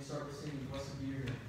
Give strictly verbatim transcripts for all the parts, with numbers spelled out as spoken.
start with singing Blessed Be Your Name.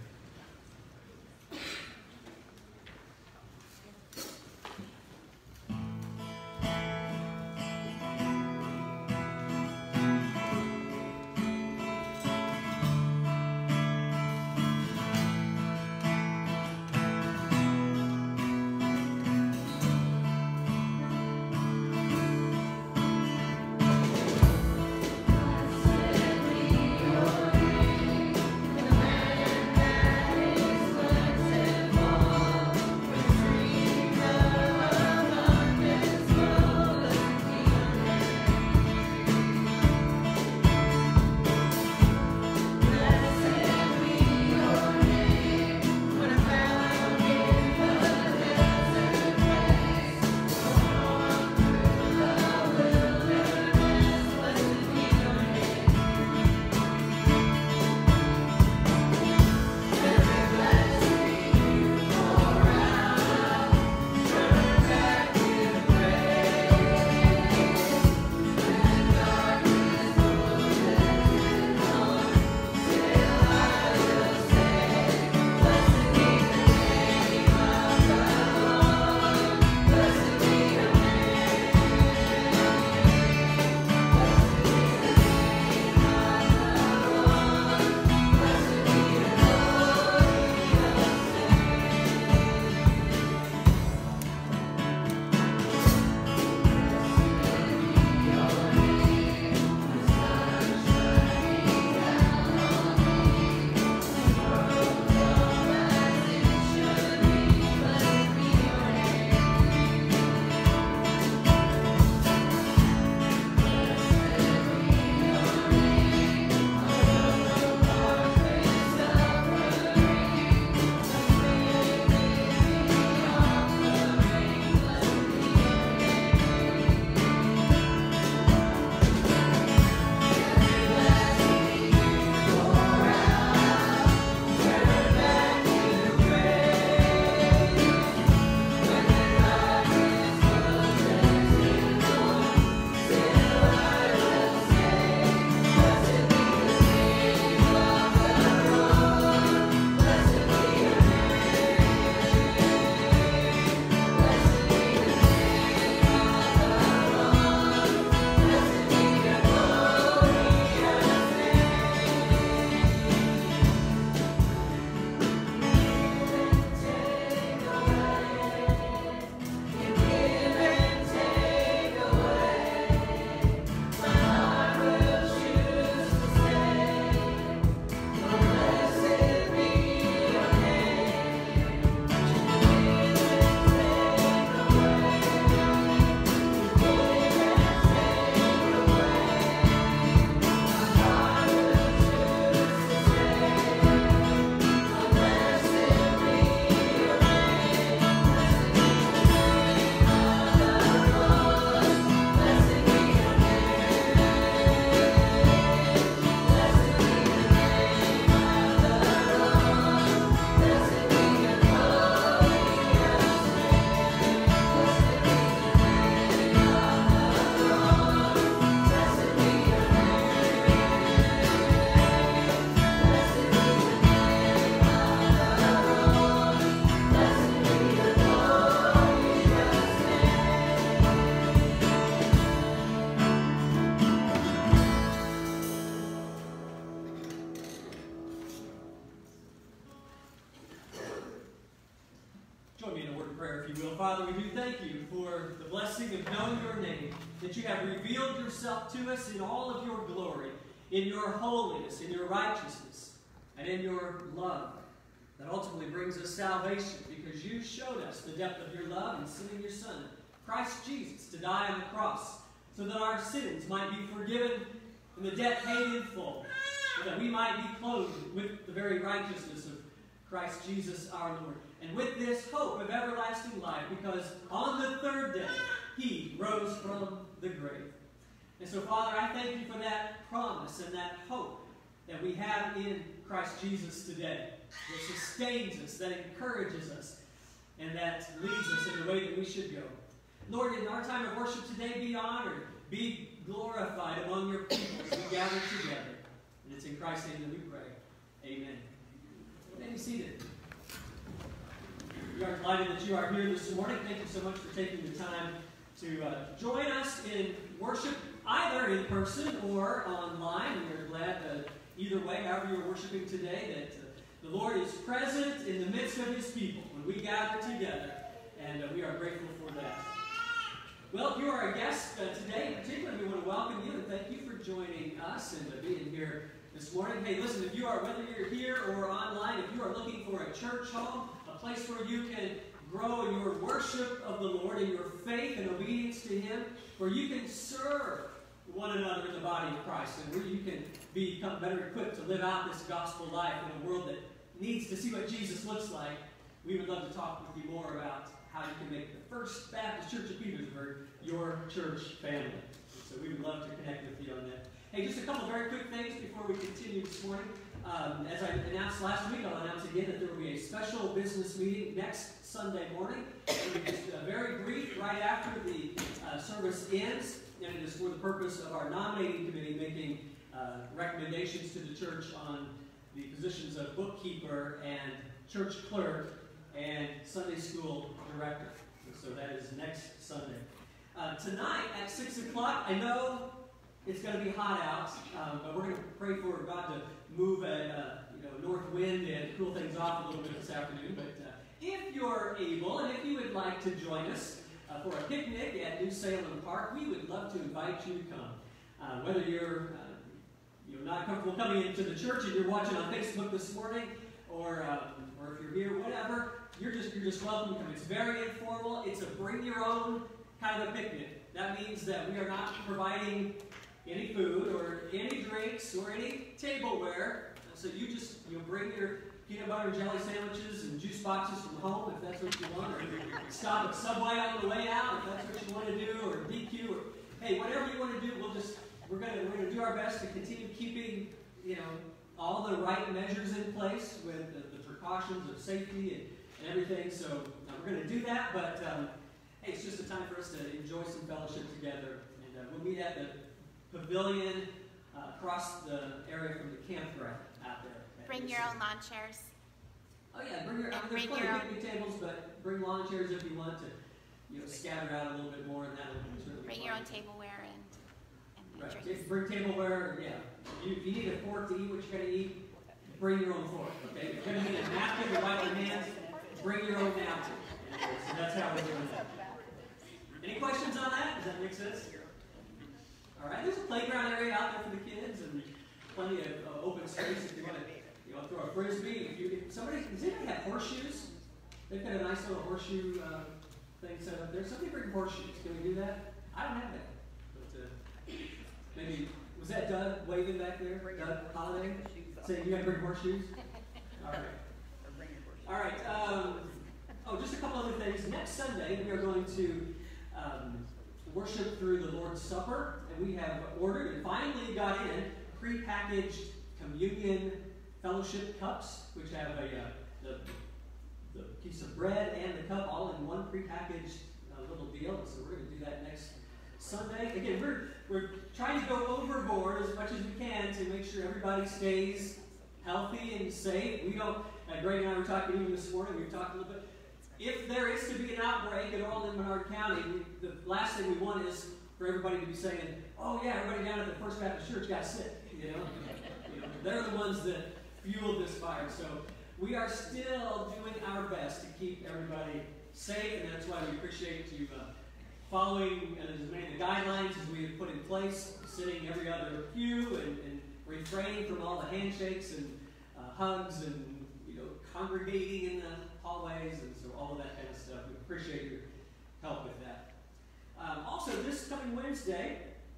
Father, we do thank you for the blessing of knowing your name, that you have revealed yourself to us in all of your glory, in your holiness, in your righteousness, and in your love that ultimately brings us salvation, because you showed us the depth of your love in sending your Son, Christ Jesus, to die on the cross, so that our sins might be forgiven and the debt paid in full, so that we might be clothed with the very righteousness of Christ Jesus our Lord. And with this hope of everlasting life, because on the third day he rose from the grave. And so, Father, I thank you for that promise and that hope that we have in Christ Jesus today, that sustains us, that encourages us, and that leads us in the way that we should go. Lord, in our time of worship today, be honored, be glorified among your people as we gather together. And it's in Christ's name that we pray. Amen. You may be seated. We are delighted that you are here this morning. Thank you so much for taking the time to uh, join us in worship, either in person or online. We are glad that either way, however you're worshiping today, that uh, the Lord is present in the midst of His people when we gather together, and uh, we are grateful for that. Well, if you are a guest uh, today, in particular, we want to welcome you and thank you for joining us and uh, being here this morning. Hey, listen, if you are, whether you're here or online, if you are looking for a church home, a place where you can grow in your worship of the Lord, in your faith and obedience to Him, where you can serve one another in the body of Christ, and where you can become better equipped to live out this gospel life in a world that needs to see what Jesus looks like, we would love to talk with you more about how you can make the First Baptist Church of Petersburg your church family. So we would love to connect with you on that. Hey, just a couple very quick things before we continue this morning. Um, as I announced last week, I'll announce again that there will be a special business meeting next Sunday morning. It will be just uh, very brief right after the uh, service ends, and it is for the purpose of our nominating committee making uh, recommendations to the church on the positions of bookkeeper and church clerk and Sunday school director. So that is next Sunday. Uh, tonight at six o'clock, I know it's going to be hot out, um, but we're going to pray for God to move a uh, you know, north wind and cool things off a little bit this afternoon. But uh, if you're able, and if you would like to join us uh, for a picnic at New Salem Park, we would love to invite you to come. Uh, whether you're uh, you're not comfortable coming into the church and you're watching on Facebook this morning, or um, or if you're here, whatever, you're just you're just welcome to come. It's very informal. It's a bring your own kind of a picnic. That means that we are not providing any food or any drinks or any tableware. So you just you know, bring your peanut butter and jelly sandwiches and juice boxes from home if that's what you want, or stop at Subway on the way out if that's what you want to do, or D Q, or hey, whatever you want to do. We'll just we're gonna we're gonna do our best to continue keeping you know all the right measures in place with the, the precautions of safety and, and everything. So uh, we're gonna do that, but um, hey, it's just a time for us to enjoy some fellowship together, and uh, we'll meet at the pavilion uh, across the area from the campground out there. Bring your own lawn chairs. Oh yeah, bring your. I mean, there's plenty of picnic tables, but bring lawn chairs if you want to, you know, scatter out a little bit more, and that will certainly. Bring fun. your own tableware and and right. drinks. Bring tableware. Yeah. You, if you need a fork to eat what you're gonna eat, bring your own fork. Okay. If you're gonna need a napkin to wipe your hands, bring your own napkin. So that's how we're doing that. Any questions on that? Does that make sense? All right, there's a playground area out there for the kids, and plenty of uh, open space if you want to, you know, throw a frisbee. If you, if somebody, does anybody have horseshoes? They've got a nice little horseshoe uh, thing set up there. Somebody bring horseshoes. Can we do that? I don't have that. But uh, maybe was that Doug waving back there? Doug Holiday saying you got to bring horseshoes. All right. All right. Um, oh, just a couple other things. Next Sunday we are going to. Um, worship through the Lord's Supper, and we have ordered and finally got in pre-packaged communion fellowship cups, which have a uh, the, the piece of bread and the cup all in one pre-packaged uh, little deal. So we're going to do that next Sunday. Again, we're we're trying to go overboard as much as we can to make sure everybody stays healthy and safe. We don't. Uh, Greg and I were talking even this morning. We've talked a little bit. If there is to be an outbreak at all in Menard County, we, the last thing we want is for everybody to be saying, "Oh yeah, everybody down at the First Baptist Church got sick." You know, you know they're the ones that fueled this fire. So we are still doing our best to keep everybody safe, and that's why we appreciate you uh, following uh, as many of the guidelines as we have put in place, sitting every other pew and, and refraining from all the handshakes and uh, hugs and you know congregating in the hallways, and so all of that kind of stuff. We appreciate your help with that. Um, also, this coming Wednesday,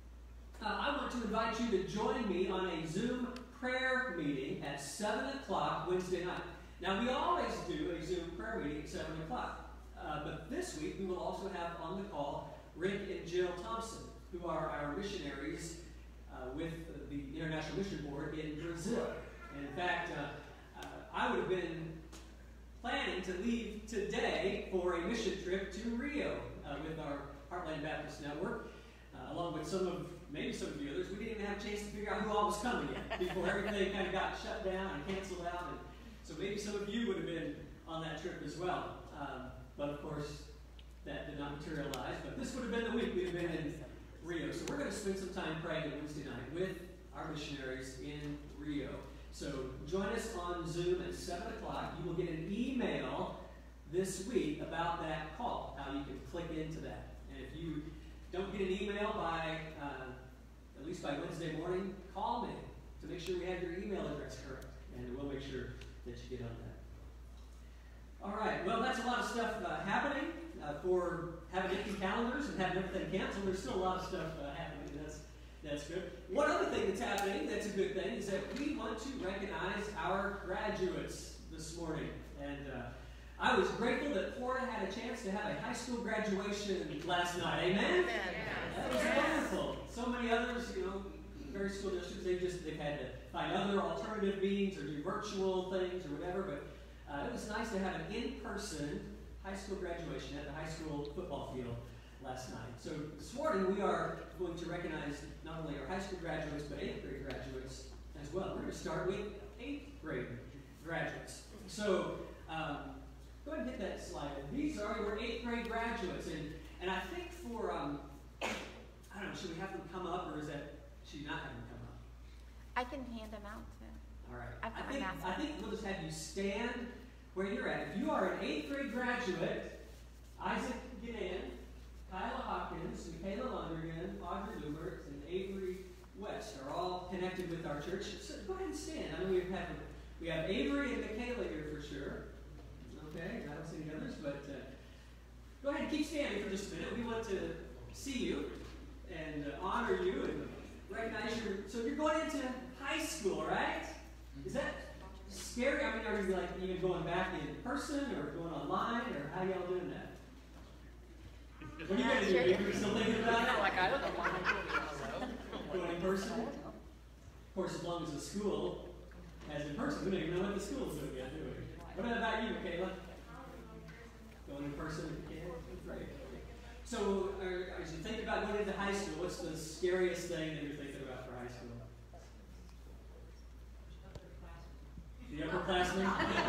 uh, I want to invite you to join me on a Zoom prayer meeting at seven o'clock Wednesday night. Now, we always do a Zoom prayer meeting at seven o'clock, uh, but this week we will also have on the call Rick and Jill Thompson, who are our missionaries uh, with the International Mission Board in Brazil. And in fact, uh, uh, I would have been planning to leave today for a mission trip to Rio uh, with our Heartland Baptist Network, uh, along with some of maybe some of the others, we didn't even have a chance to figure out who all was coming yet before everything kind of got shut down and canceled out. And so maybe some of you would have been on that trip as well. Um, but of course, that did not materialize. But this would have been the week we'd have been in Rio. So we're going to spend some time praying on Wednesday night with our missionaries in Rio. So join us on Zoom at seven o'clock. You will get an email this week about that call, how you can click into that. And if you don't get an email by, uh, at least by Wednesday morning, call me to make sure we have your email address correct. And we'll make sure that you get on that. All right, well, that's a lot of stuff uh, happening. Uh, for having empty calendars and having everything canceled, there's still a lot of stuff uh, happening. That's, that's good. One other thing that's happening that's a good thing is that we want to recognize our graduates this morning. And uh, I was grateful that Florida had a chance to have a high school graduation last night. Amen? That was wonderful. So many others, you know, various school districts, they just, they've had to find other alternative means or do virtual things or whatever. But uh, it was nice to have an in-person high school graduation at the high school football field last night. So this morning we are going to recognize not only our high school graduates, but eighth grade graduates as well. We're going to start with eighth grade graduates. So um, go ahead and hit that slide. These are your eighth grade graduates. And, and I think for, um, I don't know, should we have them come up or is that, should you not have them come up? I can hand them out too. All right. I've got I think, my mask I think we'll just have you stand where you're at. If you are an eighth grade graduate, Isaac Gannan, Kyla Hawkins, Michaela Lundergan, Audrey Lubert, and Avery West are all connected with our church. So go ahead and stand. I know we have we have Avery and Michaela here for sure. Okay, I don't see any others, but uh, go ahead and keep standing for just a minute. We want to see you and uh, honor you and recognize your. So you're going into high school, right? Is that scary? I mean, are you like even going back in person or going online, or how y'all doing that? What are you going to do? Are you still thinking about it? Like, I don't know why I'm doing it. Going in person? Of course, as long as the school has in person. We don't even know what the school's doing yet, do we? What about you, Michaela? Going in person if you can? Great. So, are, as you think about going into high school, what's the scariest thing that you're thinking about for high school? The upperclassmen?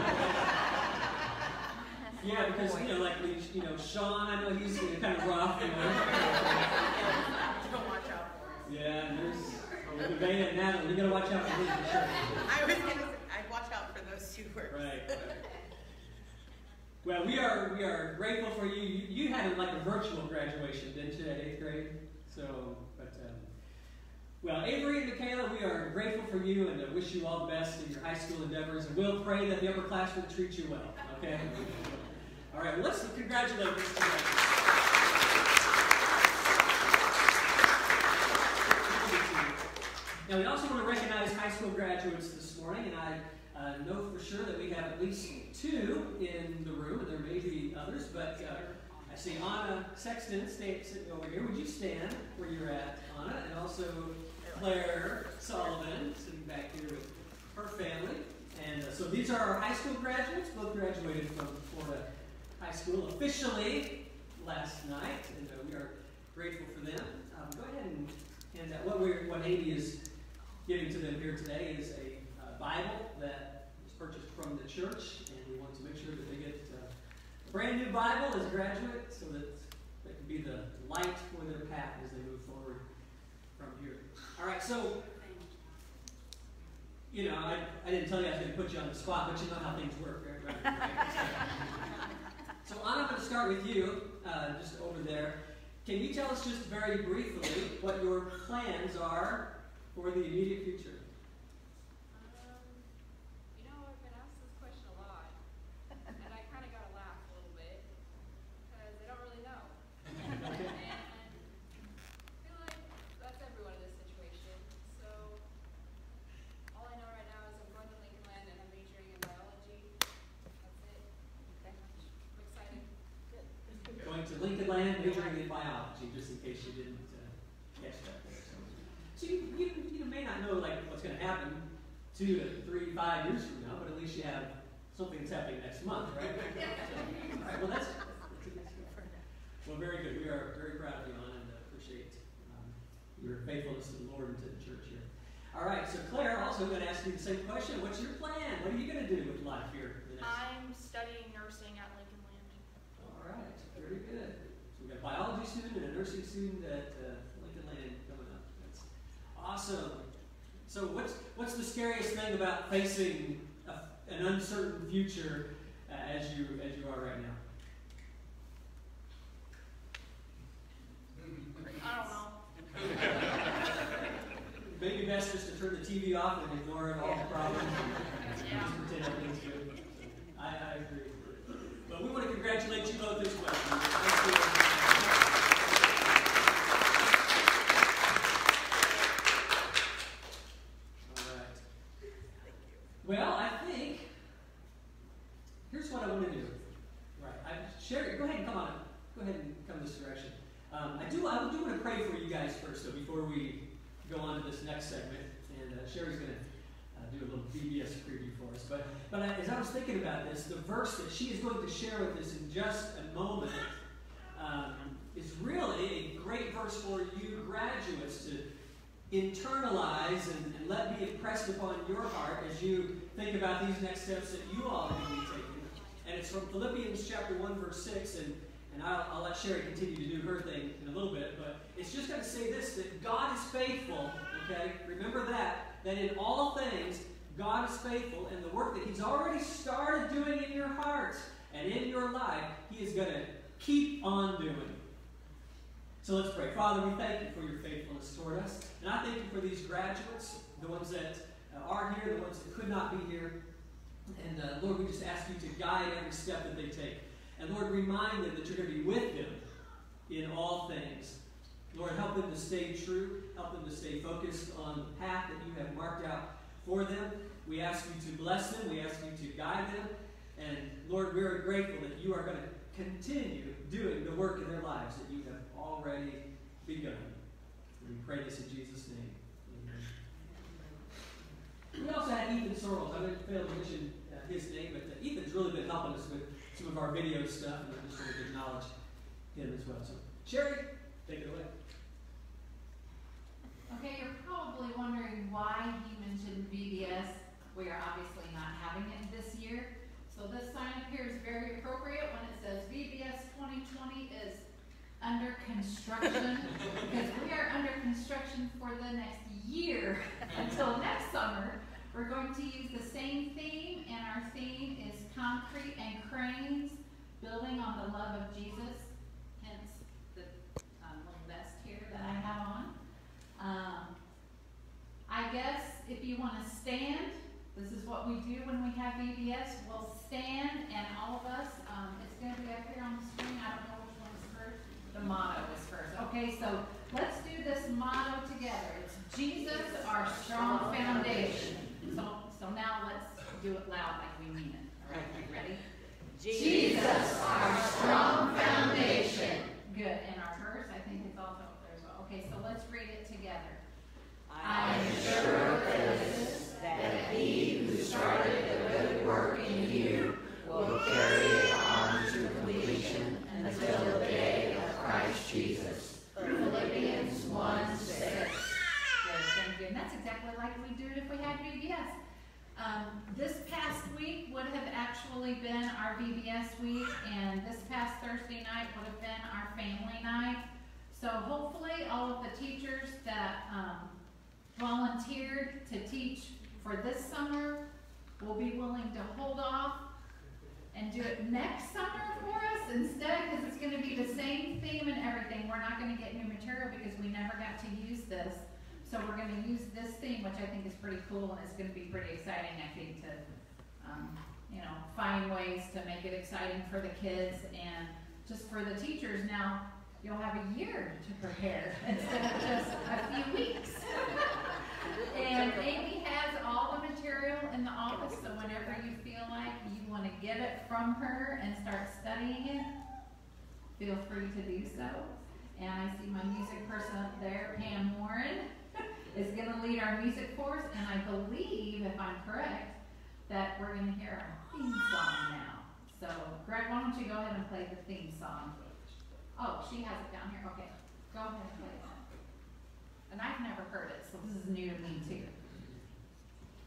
Yeah, because, you know, like, we, you know, Sean, I know he's you know, kind of rough, you know. Don't watch out for him. Yeah, and there's Devane and Natalie. You got to watch out for them for sure. I was going to I'd watch out for those two words. Right, right. Well, we are we are grateful for you. You, you had like a virtual graduation, didn't you, at eighth grade? So, but, um, well, Avery and Michaela, we are grateful for you and uh, wish you all the best in your high school endeavors. And we'll pray that the upperclassmen treat you well, okay? All right, well, let's congratulate these two. Now, we also want to recognize high school graduates this morning, and I uh, know for sure that we have at least two in the room, and there may be others, but uh, I see Anna Sexton stay, sitting over here. Would you stand where you're at, Anna? And also Claire Sullivan sitting back here with her family. And uh, so these are our high school graduates, both graduated from Florida High School officially last night, and uh, we are grateful for them. Um, go ahead and, and uh, what, we're, what Amy is giving to them here today is a uh, Bible that was purchased from the church, and we want to make sure that they get uh, a brand new Bible as graduates so that they can be the light for their path as they move forward from here. All right, so, you know, I, I didn't tell you I was going to put you on the spot, but you know how things work, right? right, right. So, Anna, I'm going to start with you, uh, just over there. Can you tell us just very briefly what your plans are for the immediate future? Um, you know, I've been asked this question a lot, and I kind of got to laugh a little bit, because I don't really know. And I feel like that's everyone in this situation. So, all I know right now is I'm going to Lincoln Land and I'm majoring in biology. That's it. I'm excited. Going to Lincoln Land, majoring in biology, just in case you didn't uh, catch that there. So, so you, you, you may not know like what's going to happen two to three, five years from now, but at least you have something that's happening next month, right? So, all right, well, that's, that's a good start. Well, very good. We are very proud of you, Anna, and uh, appreciate um, your faithfulness I'm going to ask you the same question. What's your plan? What are you going to do with life here? in the next- I'm studying nursing at Lincoln Land. All right, very good. So we've got a biology student and a nursing student at uh, Lincoln Land coming up. That's awesome. So what's what's the scariest thing about facing a, an uncertain future uh, as you as you are right now? I don't know. Maybe best just to turn the T V off and ignore all the problems and Yeah. just pretend everything's good. I, I agree. But we want to congratulate you both as well. Thank you. All right. Well, I think here's what I want to do. Right. I, Sherry, go ahead and come on. Go ahead and come this direction. Um, I do. I do want to pray for you guys first, though, before we go on to this next segment. And uh, Sherry's going to uh, do a little V B S preview for us. But, but I, as I was thinking about this, the verse that she is going to share with us in just a moment um, is really a great verse for you graduates to internalize and, and let be impressed upon your heart as you think about these next steps that you all are going to be taking. And it's from Philippians chapter one, verse six. And And I'll, I'll let Sherry continue to do her thing in a little bit, but it's just going to say this, that God is faithful, okay? Remember that, that in all things, God is faithful, and the work that He's already started doing in your heart and in your life, He is going to keep on doing. So let's pray. Father, we thank You for Your faithfulness toward us, and I thank You for these graduates, the ones that are here, the ones that could not be here, and uh, Lord, we just ask You to guide every step that they take. And Lord, remind them that You're going to be with them in all things. Lord, help them to stay true. Help them to stay focused on the path that You have marked out for them. We ask You to bless them. We ask You to guide them. And Lord, we are grateful that You are going to continue doing the work in their lives that You have already begun. And we pray this in Jesus' name. Amen. We also had Ethan Sorrells. I didn't fail to mention uh, his name, but uh, Ethan's really been helping us with some of our video stuff, and I just want to acknowledge him as well. So, Sherry, take it away. Okay, you're probably wondering why he mentioned V B S. We are obviously not having it this year. So this sign up here is very appropriate when it says V B S twenty twenty is under construction, because we are under construction for the next year until next summer. We're going to use the same theme, and our theme is concrete and cranes, building on the love of Jesus, hence the um, little vest here that I have on. Um, I guess if you want to stand, this is what we do when we have V B S. We'll stand, and all of us, um, it's going to be up here on the screen. I don't know which one is first. The motto is first. Okay, so let's do this motto together. It's Jesus, our strong foundation. So, so now let's do it loud like we mean it. All right, you ready? Jesus, our strong foundation. Good. And our verse, I think it's also up there as well. Okay, so let's read it together. I am sure of this, that He who started the good work in you will carry it on to completion until the day of Christ Jesus. Philippians one six. Good, thank you. And that's exactly like we do it if we had V B S. Um, this past week would have actually been our V B S week, and this past Thursday night would have been our family night. So hopefully all of the teachers that um, volunteered to teach for this summer will be willing to hold off and do it next summer for us instead, because it's going to be the same theme and everything. We're not going to get new material because we never got to use this. So we're going to use this theme, which I think is pretty cool, and it's going to be pretty exciting, I think, to um, you know, find ways to make it exciting for the kids and just for the teachers. Now, you'll have a year to prepare instead of just a few weeks. And Amy has all the material in the office, so whenever you feel like you want to get it from her and start studying it, feel free to do so. And I see my music person up there, Pam Warren, is going to lead our music for us, and I believe, if I'm correct, that we're going to hear our theme song now. So, Greg, why don't you go ahead and play the theme song? Oh, she has it down here. Okay, go ahead and play that. And I've never heard it, so this is new to me too.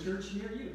church near you.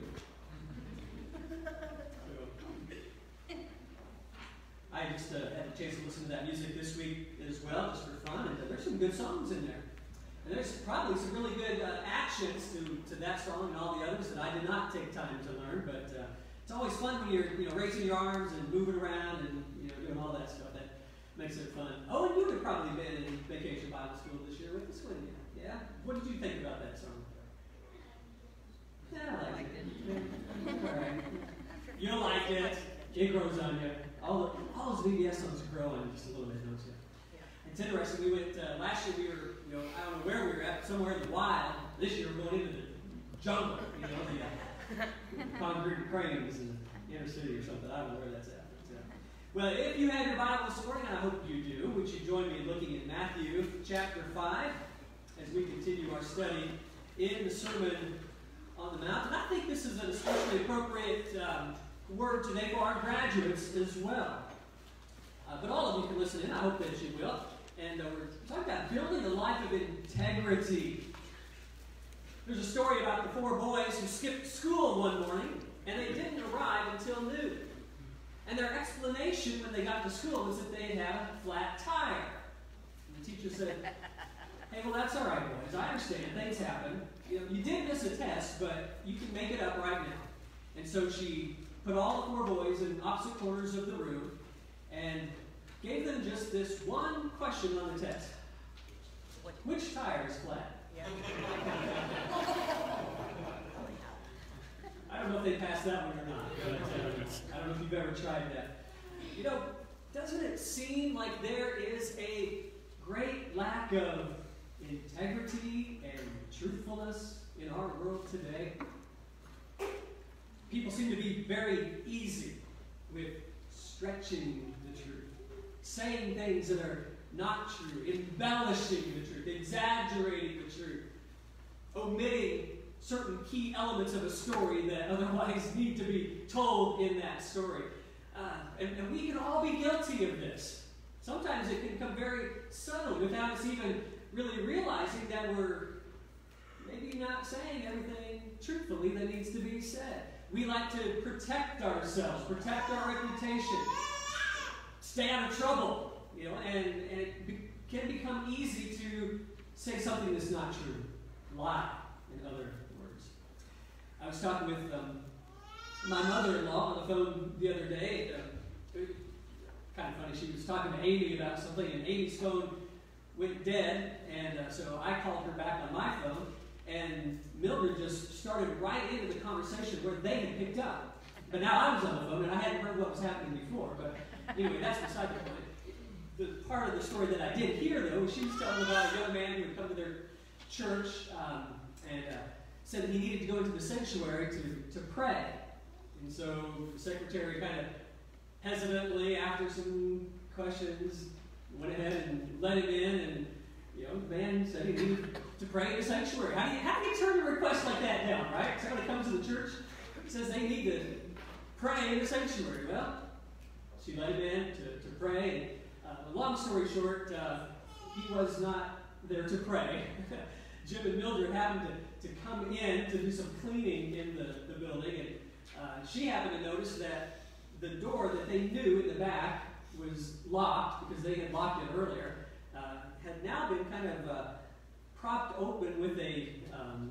I just uh, had a chance to listen to that music this week as well, just for fun, and uh, there's some good songs in there. And there's probably some really good uh, actions to, to that song and all the others that I did not take time to learn, but uh, it's always fun when you're you know raising your arms and moving around and you know doing all that stuff. That makes it fun. Oh, and you would have probably been in Vacation Bible School this year with us, wouldn't you? Yeah? What did you think about that song? Yeah, I liked it. All right. You like it. It grows on you. All, the, all those V B S songs grow on you just a little bit, don't you? Yeah. It's interesting. We went, uh, last year we were, you know, I don't know where we were at, somewhere in the wild. This year we're going into the jungle, you know, the uh, concrete cranes in the inner city or something. I don't know where that's at. But, uh, well, if you have your Bible this morning, and I hope you do, would you join me in looking at Matthew chapter five as we continue our study in the Sermon on the Mount. And I think this is an especially appropriate um, word today for our graduates as well. Uh, but all of you can listen in. I hope that you will. And uh, we're talking about building a life of integrity. There's a story about the four boys who skipped school one morning, and they didn't arrive until noon. And their explanation when they got to school was that they had a flat tire. And the teacher said, hey, well, that's all right, boys. I understand. Things happen. You know, you did miss a test, but you can make it up right now. And so she put all the four boys in opposite corners of the room and gave them just this one question on the test. Which tire is flat? Yeah. I don't know if they passed that one or not, but uh, I don't know if you've ever tried that. You know, doesn't it seem like there is a great lack of integrity and truthfulness in our world today? People seem to be very easy with stretching the truth, saying things that are not true, embellishing the truth, exaggerating the truth, omitting certain key elements of a story that otherwise need to be told in that story. Uh, and, and we can all be guilty of this. Sometimes it can come very subtle without us even really realizing that we're maybe not saying everything truthfully that needs to be said. We like to protect ourselves, protect our reputation, stay out of trouble, you know, and, and it be, can become easy to say something that's not true, lie, in other words. I was talking with um, my mother-in-law on the phone the other day. Uh, it, kind of funny, she was talking to Amy about something, and Amy's phone went dead, and uh, so I called her back on my phone, and Mildred just started right into the conversation where they had picked up. But now I was on the phone, and I hadn't heard what was happening before. But anyway, that's beside the point. The part of the story that I did hear, though, was she was telling about a young man who had come to their church um, and uh, said that he needed to go into the sanctuary to, to pray. And so the secretary kind of hesitantly, after some questions, went ahead and let him in, and you know, the man said he needed to pray in the sanctuary. How do you, how do you turn a request like that down, right? Somebody comes to the church, says they need to pray in the sanctuary. Well, she let him in to, to pray. And, uh, long story short, uh, he was not there to pray. Jim and Mildred happened to, to come in to do some cleaning in the, the building, and uh, she happened to notice that the door that they knew in the back was locked because they had locked it earlier. Uh, had now been kind of uh, propped open with a, um,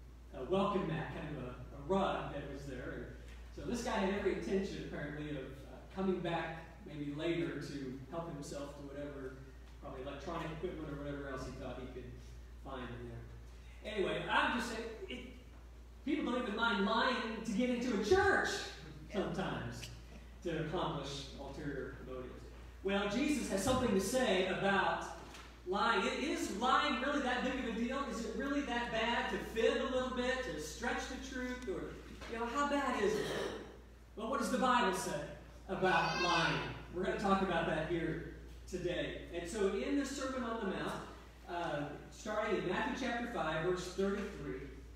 a welcome mat, kind of a, a rug that was there. And so this guy had every intention, apparently, of uh, coming back maybe later to help himself to whatever, probably electronic equipment or whatever else he thought he could find in there. Anyway, I'm just saying, it, people don't even mind lying to get into a church sometimes to accomplish ulterior motives. Well, Jesus has something to say about lying. It is lying really that big of a deal? Is it really that bad to fib a little bit, to stretch the truth? Or, you know, how bad is it? Well, what does the Bible say about lying? We're going to talk about that here today. And so in the Sermon on the Mount, uh, starting in Matthew chapter five, verse thirty-three,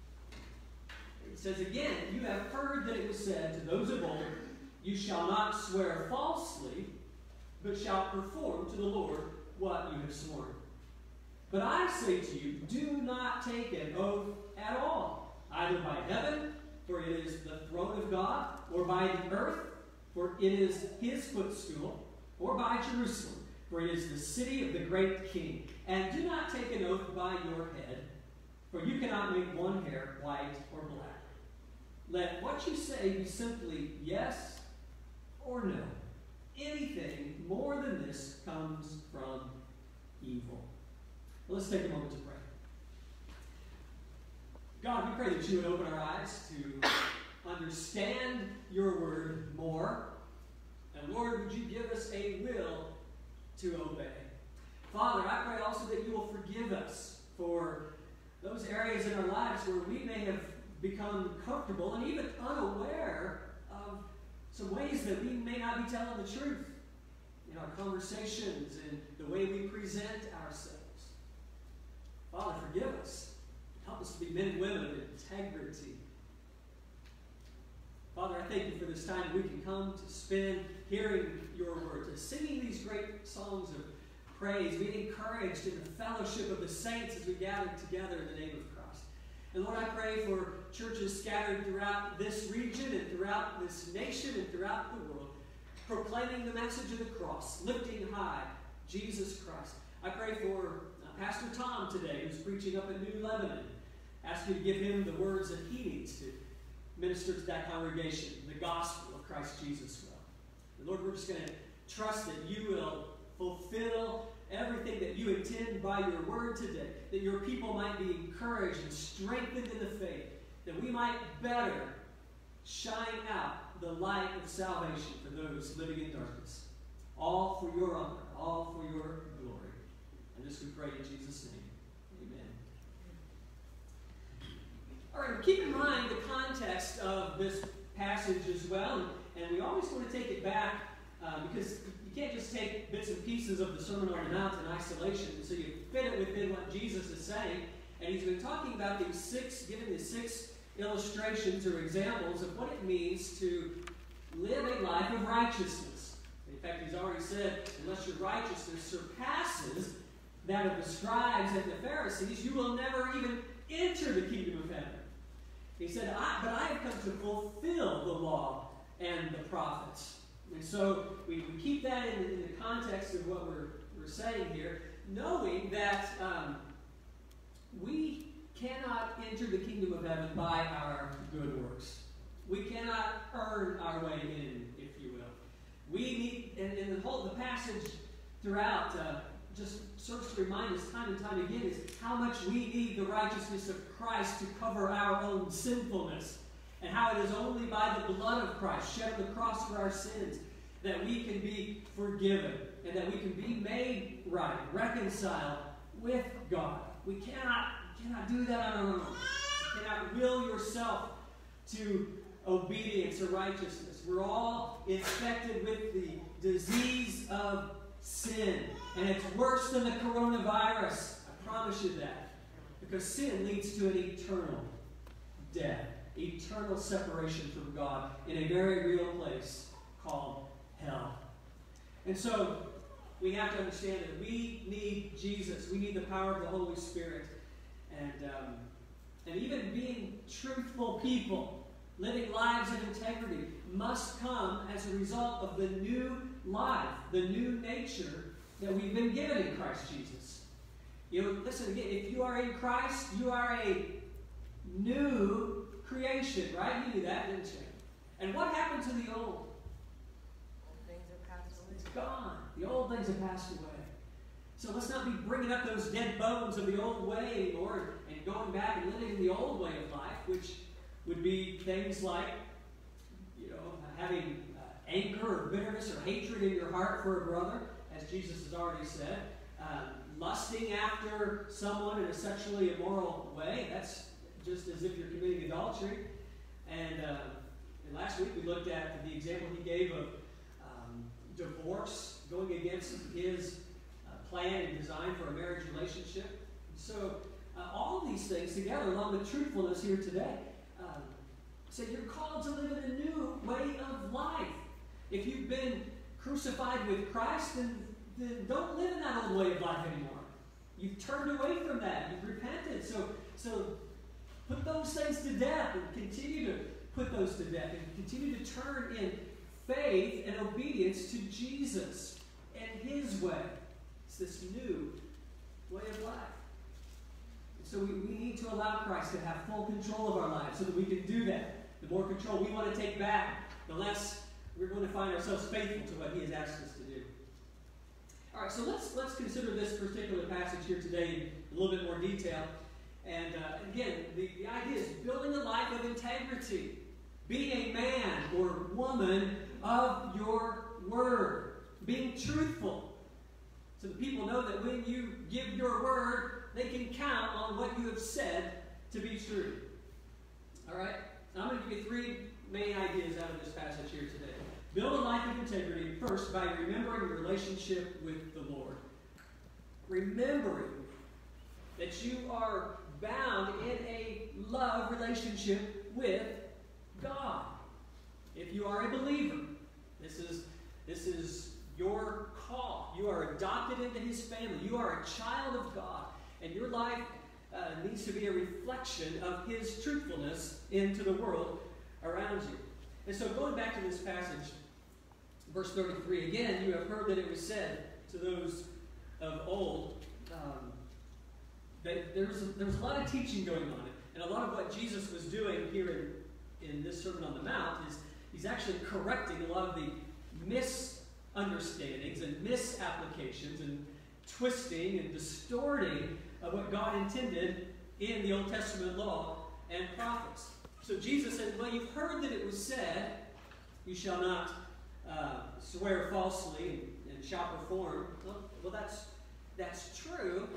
it says, again, you have heard that it was said to those of old, you shall not swear falsely, but shall perform to the Lord what you have sworn. But I say to you, do not take an oath at all, either by heaven, for it is the throne of God, or by the earth, for it is his footstool, or by Jerusalem, for it is the city of the great king. And do not take an oath by your head, for you cannot make one hair white or black. Let what you say be simply yes or no. Anything more than this comes from evil. Well, let's take a moment to pray. God, we pray that you would open our eyes to understand your word more. And Lord, would you give us a will to obey? Father, I pray also that you will forgive us for those areas in our lives where we may have become comfortable and even unaware of some ways that we may not be telling the truth in our conversations and the way we present ourselves. Father, forgive us. Help us to be men and women of integrity. Father, I thank you for this time we can come to spend hearing your word, to singing these great songs of praise, being encouraged in the fellowship of the saints as we gather together in the name of Christ. And Lord, I pray for churches scattered throughout this region and throughout this nation and throughout the world, proclaiming the message of the cross, lifting high Jesus Christ. I pray for uh, Pastor Tom today, who's preaching up in New Lebanon. Ask you to give him the words that he needs to minister to that congregation, the gospel of Christ Jesus well. And Lord, we're just going to trust that you will fulfill everything that you intend by your word today, that your people might be encouraged and strengthened in the faith, that we might better shine out the light of salvation for those living in darkness. All for your honor, all for your glory. And this we pray in Jesus' name. Amen. All right, keep in mind the context of this passage as well, and we always want to take it back uh, because you can't just take bits and pieces of the Sermon on the Mount in isolation, so you fit it within what Jesus is saying. And he's been talking about these six, giving these six illustrations or examples of what it means to live a life of righteousness. In fact, he's already said, unless your righteousness surpasses that of the scribes and the Pharisees, you will never even enter the kingdom of heaven. He said, I, but I have come to fulfill the law and the prophets. And so we, we keep that in, in the context of what we're, we're saying here, knowing that um, we cannot enter the kingdom of heaven by our good works. We cannot earn our way in, if you will. We need, and, and the whole the passage throughout uh, just serves to remind us time and time again is how much we need the righteousness of Christ to cover our own sinfulness, and how it is only by the blood of Christ shed on the cross for our sins that we can be forgiven and that we can be made right, reconciled with God. We cannot, cannot do that on our own. You cannot will yourself to obedience or righteousness. We're all infected with the disease of sin. And it's worse than the coronavirus. I promise you that. Because sin leads to an eternal death. Eternal separation from God in a very real place called hell. And so we have to understand that we need Jesus. We need the power of the Holy Spirit. And, um, and even being truthful people, living lives of integrity, must come as a result of the new life, the new nature that we've been given in Christ Jesus. You know, listen again, if you are in Christ, you are a new creation, right? You knew that, didn't you? And what happened to the old? Old things have passed away. It's gone. The old things have passed away. So let's not be bringing up those dead bones of the old way anymore and going back and living in the old way of life, which would be things like, you know, having uh, anger or bitterness or hatred in your heart for a brother, as Jesus has already said. Um, lusting after someone in a sexually immoral way. That's just as if you're committing adultery. And, uh, and last week we looked at the example he gave of um, divorce going against his uh, plan and design for a marriage relationship. So uh, all of these things together, along with truthfulness here today, um, say you're called to live in a new way of life. If you've been crucified with Christ, then, then don't live in that old way of life anymore. You've turned away from that. You've repented. So, so put those things to death and continue to, put those to death and continue to turn in faith and obedience to Jesus and His way. It's this new way of life. And so we, we need to allow Christ to have full control of our lives so that we can do that. The more control we want to take back, the less we're going to find ourselves faithful to what He has asked us to do. All right, so let's let's consider this particular passage here today in a little bit more detail. And uh, again, the, the idea is building a life of integrity. Being a man or woman of your word. Being truthful. So that people know that when you give your word, they can count on what you have said to be true. All right? So I'm going to give you three main ideas out of this passage here today. Build a life of integrity, first, by remembering your relationship with the Lord. Remembering that you are bound in a love relationship with God. If you are a believer, this is, this is your call. You are adopted into His family. You are a child of God. And your life uh, needs to be a reflection of His truthfulness into the world around you. And so going back to this passage, verse thirty-three, again, you have heard that it was said to those of old, um, that there was, a, there was a lot of teaching going on. And a lot of what Jesus was doing here in, in this Sermon on the Mount is He's actually correcting a lot of the misunderstandings and misapplications and twisting and distorting of what God intended in the Old Testament law and prophets. So Jesus said, well, you've heard that it was said, you shall not uh, swear falsely and, and shall perform. Well, well that's, that's true.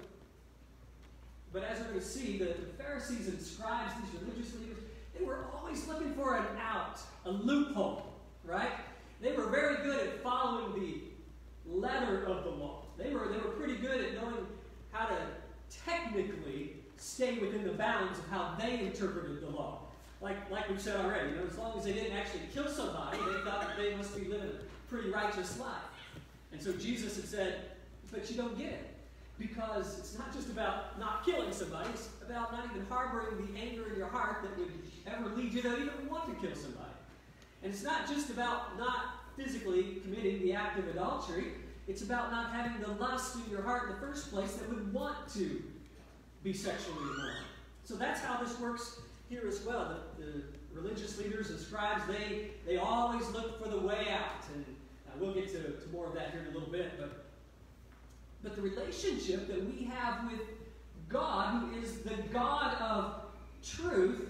But as we're going to see, the, the Pharisees and scribes, these religious leaders, they were always looking for an out, a loophole, right? They were very good at following the letter of the law. They were, they were pretty good at knowing how to technically stay within the bounds of how they interpreted the law. Like, like we've said already, you know, as long as they didn't actually kill somebody, they thought that they must be living a pretty righteous life. And so Jesus had said, but you don't get it. Because it's not just about not killing somebody, it's about not even harboring the anger in your heart that would ever lead you to even want to kill somebody. And it's not just about not physically committing the act of adultery, it's about not having the lust in your heart in the first place that would want to be sexually immoral. So that's how this works here as well. The, the religious leaders and scribes, they, they always look for the way out. And uh, we'll get to, to more of that here in a little bit. But But the relationship that we have with God, who is the God of truth,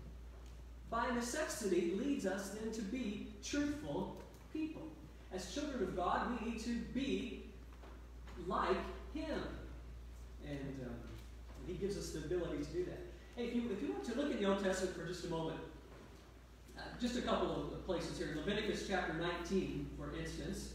by necessity leads us then to be truthful people. As children of God, we need to be like Him. And um, He gives us the ability to do that. Hey, if you, if you want to look in the Old Testament for just a moment, uh, just a couple of places here. Leviticus chapter nineteen, for instance.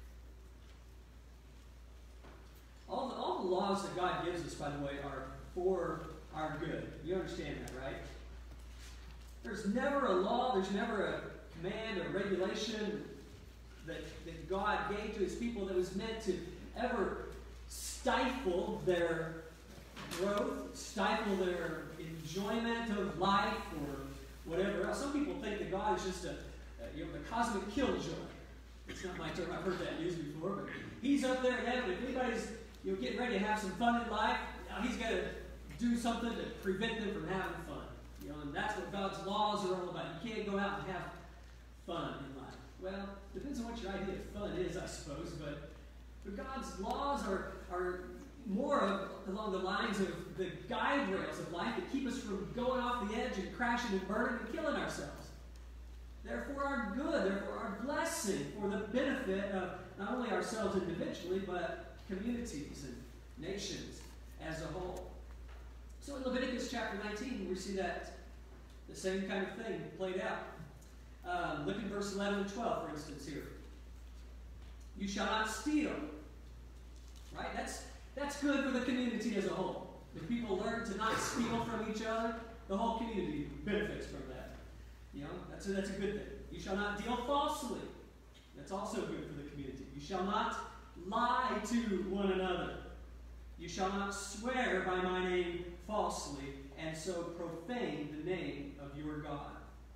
All the, all the laws that God gives us, by the way, are for our good. You understand that, right? There's never a law, there's never a command or regulation that, that God gave to His people that was meant to ever stifle their growth, stifle their enjoyment of life or whatever else. Some people think that God is just a, a you know, the cosmic killjoy. It's not my term, I've heard that used before, but He's up there in heaven. If anybody's you know, getting ready to have some fun in life, now He's got to do something to prevent them from having fun. You know, and that's what God's laws are all about. You can't go out and have fun in life. Well, depends on what your idea of fun is, I suppose, but, but God's laws are, are more of, along the lines of the guide rails of life that keep us from going off the edge and crashing and burning and killing ourselves. They're for our good, they're for our blessing, for the benefit of not only ourselves individually, but communities and nations as a whole. So in Leviticus chapter nineteen, we see that the same kind of thing played out. Um, look at verse eleven and twelve, for instance, here. You shall not steal. Right? That's, that's good for the community as a whole. If people learn to not steal from each other, the whole community benefits from that. You know, that's a, that's a good thing. You shall not deal falsely. That's also good for the community. You shall not lie to one another. You shall not swear by my name falsely, and so profane the name of your God.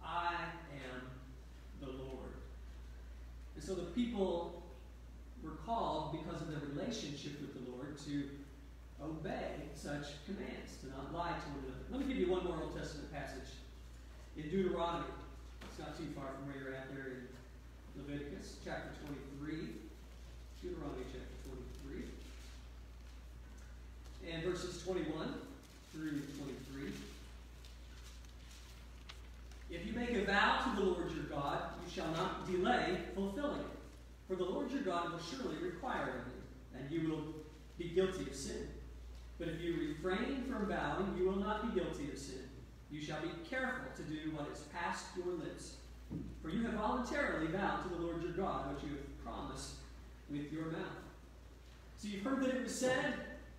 I am the Lord. And so the people were called, because of their relationship with the Lord, to obey such commands, to not lie to one another. Let me give you one more Old Testament passage. In Deuteronomy, it's not too far from where you're at there in Leviticus, chapter twenty-three. Deuteronomy chapter twenty-three. And verses twenty-one through twenty-three. If you make a vow to the Lord your God, you shall not delay fulfilling it. For the Lord your God will surely require it of you, and you will be guilty of sin. But if you refrain from vowing, you will not be guilty of sin. You shall be careful to do what is past your lips. For you have voluntarily vowed to the Lord your God what you have promised with your mouth. So you've heard that it was said,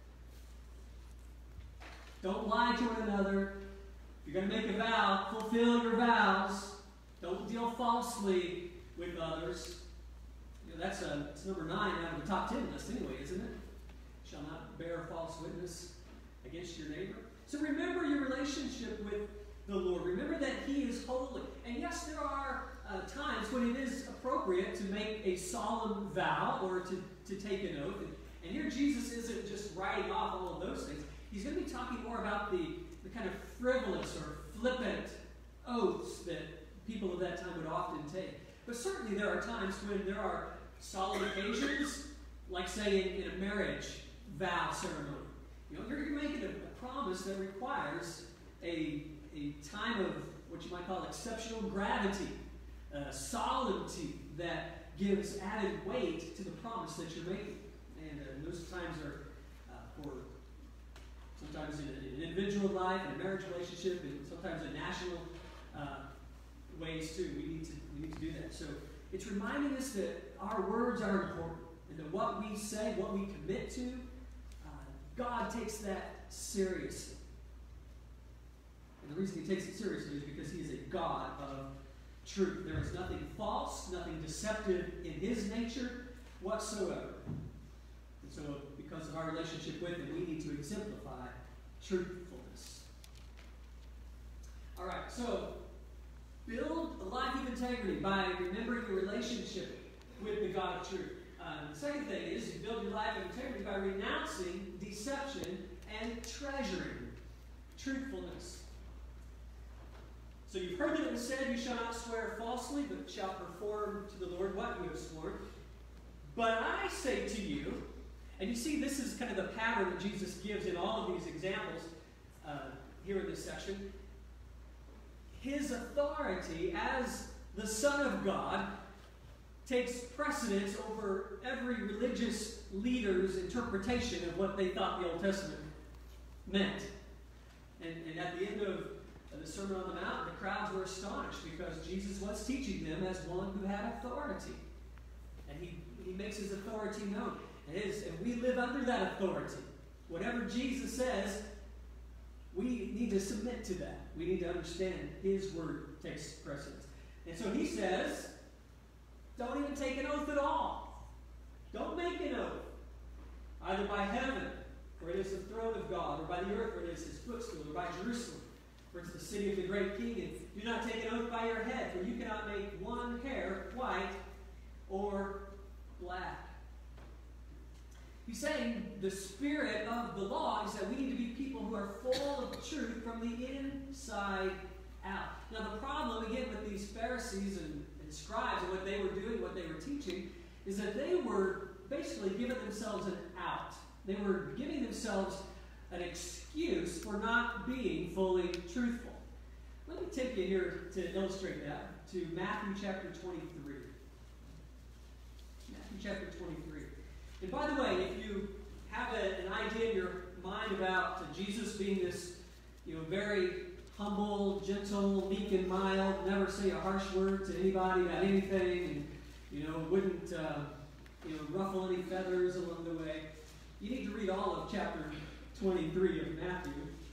don't lie to one another. If you're going to make a vow, fulfill your vows. Don't deal falsely with others. You know, that's, a, that's number nine out of the top ten list anyway, isn't it? Shall not bear false witness against your neighbor. So remember your relationship with the Lord. Remember that He is holy. And yes, there are uh, times when it is appropriate to make a solemn vow or to, to take an oath. And, and here Jesus isn't just writing off all of those things. He's going to be talking more about the, the kind of frivolous or flippant oaths that people of that time would often take. But certainly there are times when there are solemn occasions, like say in, in a marriage vow ceremony. You know, you're, you're making a, a promise that requires a, a time of what you might call exceptional gravity, uh, solemnity that gives added weight to the promise that you're making. And uh, those times are uh, for sometimes in, in an individual life, in a marriage relationship, and sometimes in national uh, ways too. We need to we need to do that. So it's reminding us that our words are important, and that what we say, what we commit to, uh, God takes that seriously. And the reason He takes it seriously is because He is a God of truth. There is nothing false, nothing deceptive in His nature whatsoever. And so, because of our relationship with Him, we need to exemplify truthfulness. All right, so build a life of integrity by remembering your relationship with the God of truth. Uh, the second thing is you build your life of integrity by renouncing deception and treasuring truthfulness. So you've heard that it was said, you shall not swear falsely, but shall perform to the Lord what you have sworn. But I say to you, and you see this is kind of the pattern that Jesus gives in all of these examples uh, here in this section. His authority as the Son of God takes precedence over every religious leader's interpretation of what they thought the Old Testament meant. And, and at the end of the Sermon on the Mount, the crowds were astonished because Jesus was teaching them as one who had authority. And he, he makes his authority known. And, it is, and we live under that authority. Whatever Jesus says, we need to submit to that. We need to understand His word takes precedence. And so He says, don't even take an oath at all. Don't make an oath. Either by heaven, for it is the throne of God, or by the earth, for it is His footstool, or by Jerusalem, for it's the city of the great King. And do not take an oath by your head, for you cannot make one hair white or black. He's saying the spirit of the law is that we need to be people who are full of truth from the inside out. Now the problem, again, with these Pharisees and, and scribes and what they were doing, what they were teaching, is that they were basically giving themselves an out. They were giving themselves an excuse for not being fully truthful. Let me take you here to illustrate that to Matthew chapter twenty-three. Matthew chapter twenty-three. And by the way, if you have a, an idea in your mind about uh, Jesus being this, you know, very humble, gentle, meek and mild, never say a harsh word to anybody about anything, and, you know, wouldn't, uh, you know, ruffle any feathers along the way, you need to read all of chapter twenty-three of Matthew.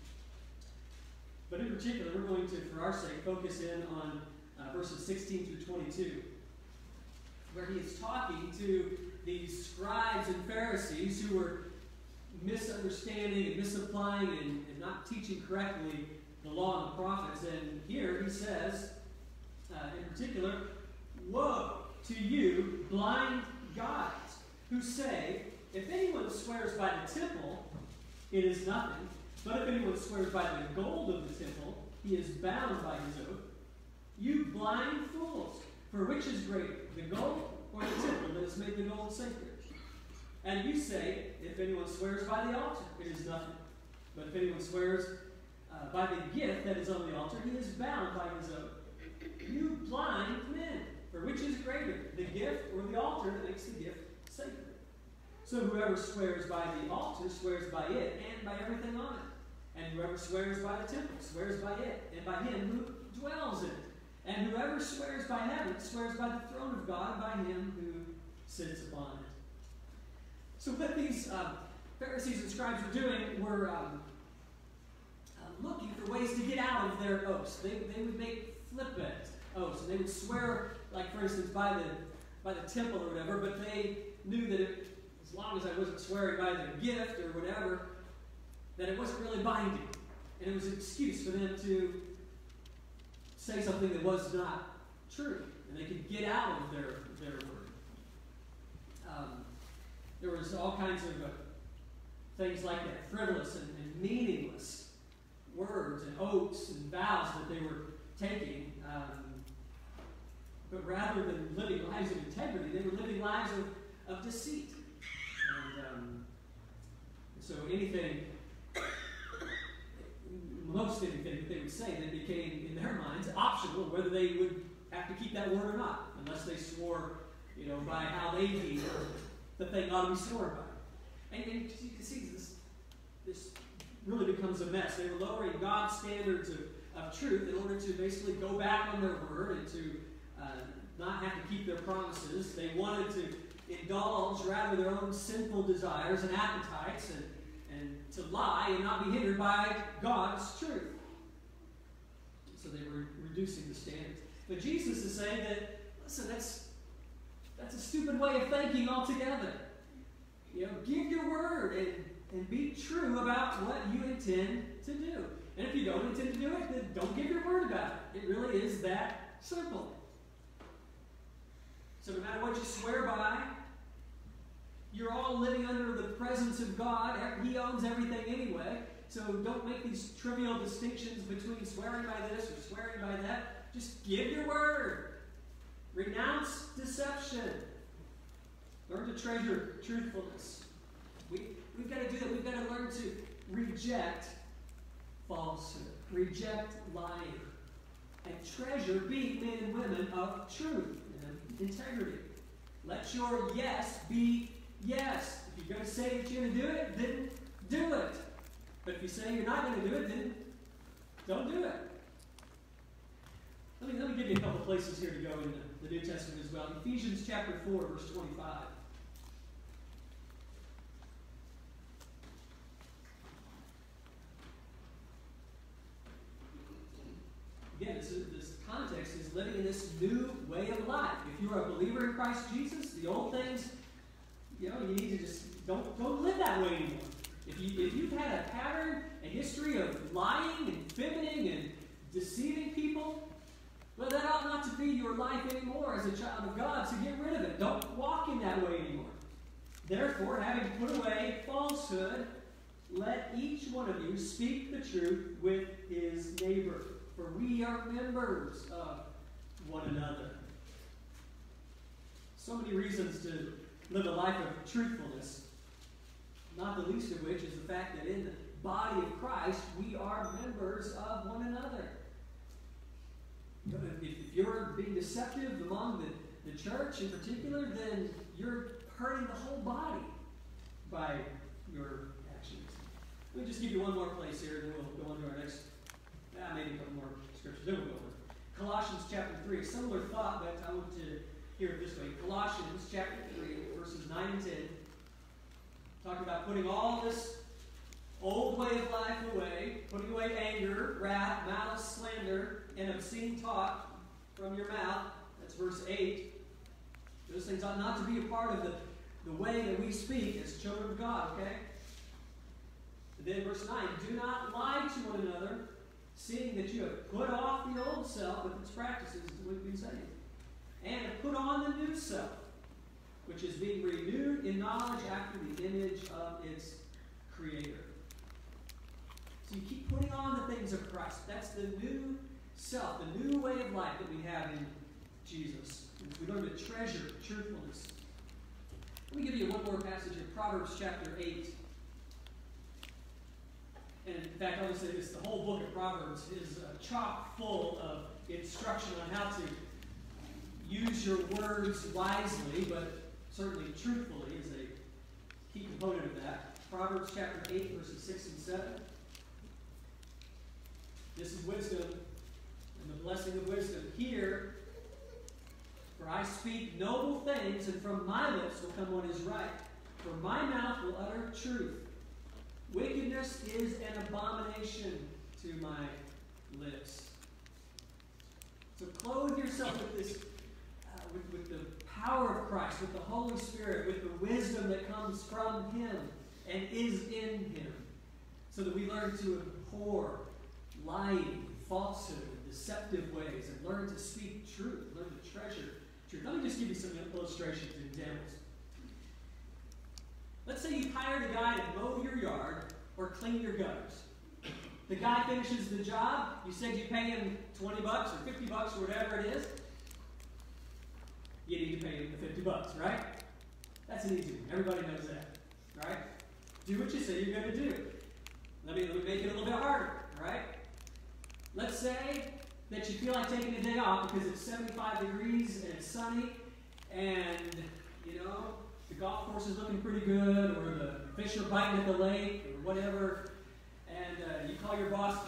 But in particular, we're going to, for our sake, focus in on uh, verses sixteen through twenty-two, where he is talking to these scribes and Pharisees who were misunderstanding and misapplying and, and not teaching correctly the law and the prophets. And here he says, uh, in particular, woe to you, blind guides, who say, if anyone swears by the temple, it is nothing. But if anyone swears by the gold of the temple, he is bound by his oath. You blind fools, for which is greater, the gold or the temple that has made the gold sacred? And you say, if anyone swears by the altar, it is nothing. But if anyone swears uh, by the gift that is on the altar, he is bound by his oath. You blind men, for which is greater, the gift or the altar that makes the gift sacred? So whoever swears by the altar swears by it and by everything on it. And whoever swears by the temple swears by it and by him who dwells in it. And whoever swears by heaven swears by the throne of God and by him who sits upon it. So what these um, Pharisees and scribes were doing were um, uh, looking for ways to get out of their oaths. They, they would make flippant oaths, and they would swear, like for instance, by the by the temple or whatever, but they knew that it, as long as I wasn't swearing by the gift or whatever, that it wasn't really binding. And it was an excuse for them to say something that was not true. And they could get out of their, their word. Um, there was all kinds of uh, things like that, frivolous and, and meaningless words and oaths and vows that they were taking. Um, but rather than living lives of integrity, they were living lives of, of deceit. And um, so anything, most anything that they would say, that became, in their minds, optional, whether they would have to keep that word or not, unless they swore, you know, by how they deemed the thing ought to be sworn by. And, and you can see this, this really becomes a mess. They were lowering God's standards of, of truth in order to basically go back on their word and to uh, not have to keep their promises. They wanted to indulge rather their own sinful desires and appetites and, and to lie and not be hindered by God's truth. So they were reducing the standards. But Jesus is saying that, listen, that's, that's a stupid way of thinking altogether. You know, give your word and, and be true about what you intend to do. And if you don't intend to do it, then don't give your word about it. It really is that simple. So no matter what you swear by, you're all living under the presence of God. He owns everything anyway. So don't make these trivial distinctions between swearing by this or swearing by that. Just give your word. Renounce deception. Learn to treasure truthfulness. We, we've got to do that. We've got to learn to reject falsehood, reject lying, and treasure being men and women of truth and integrity. Let your yes be yes. If you're going to say that you're going to do it, then do it. But if you say you're not going to do it, then don't do it. Let me, let me give you a couple places here to go in the, the New Testament as well. Ephesians chapter four, verse twenty-five. Again, this, is, this context is living in this new way of life. If you're a believer in Christ Jesus, the old things, you know, you need to just don't don't live that way anymore. If you if you've had a pattern, a history of lying and fibbing and deceiving people, well, that ought not to be your life anymore as a child of God. So get rid of it. Don't walk in that way anymore. Therefore, having put away falsehood, let each one of you speak the truth with his neighbor. For we are members of one another. So many reasons to live a life of truthfulness, not the least of which is the fact that in the body of Christ, we are members of one another. If you're being deceptive among the, the church in particular, then you're hurting the whole body by your actions. Let me just give you one more place here, and then we'll go on to our next. Ah, maybe a couple more scriptures. Then we'll go over. Colossians chapter three. Similar thought, but I want to hear it this way. Colossians chapter three, verses nine and ten. Talking about putting all this old way of life away, putting away anger, wrath, malice, slander, and obscene talk from your mouth. That's verse eight. Those things ought not to be a part of the, the way that we speak as children of God, okay? And then verse nine. Do not lie to one another, seeing that you have put off the old self with its practices, as we've been saying, and have put on the new self, which is being renewed in knowledge after the image of its Creator. So you keep putting on the things of Christ. That's the new self, the new way of life that we have in Jesus. We learn to treasure truthfulness. Let me give you one more passage in Proverbs chapter eight. And in fact, I'll just say this, the whole book of Proverbs is uh, chock full of instruction on how to use your words wisely, but certainly truthfully is a key component of that. Proverbs chapter eight, verses six and seven. This is wisdom and the blessing of wisdom. Hear, for I speak noble things, and from my lips will come what is right. For my mouth will utter truth. Wickedness is an abomination to my lips. So clothe yourself with this, uh, with, with the power of Christ, with the Holy Spirit, with the wisdom that comes from Him and is in Him, so that we learn to abhor lying, falsehood, deceptive ways, and learn to speak truth, learn to treasure truth. Let me just give you some illustrations and examples. Let's say you hired a guy to mow your yard or clean your gutters. The guy finishes the job. You said you pay him twenty bucks or fifty bucks or whatever it is. You need to pay him the fifty bucks, right? That's an easy one. Everybody knows that, right? Do what you say you're going to do. Let me, let me make it a little bit harder, right? Let's say that you feel like taking a day off because it's seventy-five degrees and it's sunny, and, you know, the golf course is looking pretty good, or the fish are biting at the lake, or whatever, and uh, you call your boss.